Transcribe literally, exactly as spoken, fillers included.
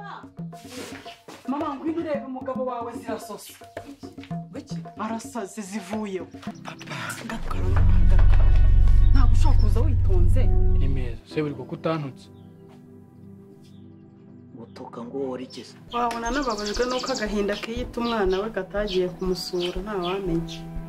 Mama. Mama ngwino urebe umugabo wawe zirasosa. Biki? Arasaze zivuyeho. Papa, gakara gakara. Ntabwo ushaka kuza witonze. Ni meza, se buri kuko utantutse. Gutuka ngo worikize. Wabona nababajwe nuko agahinda kiyita umwana we gatagiye kumusura nta wamenye.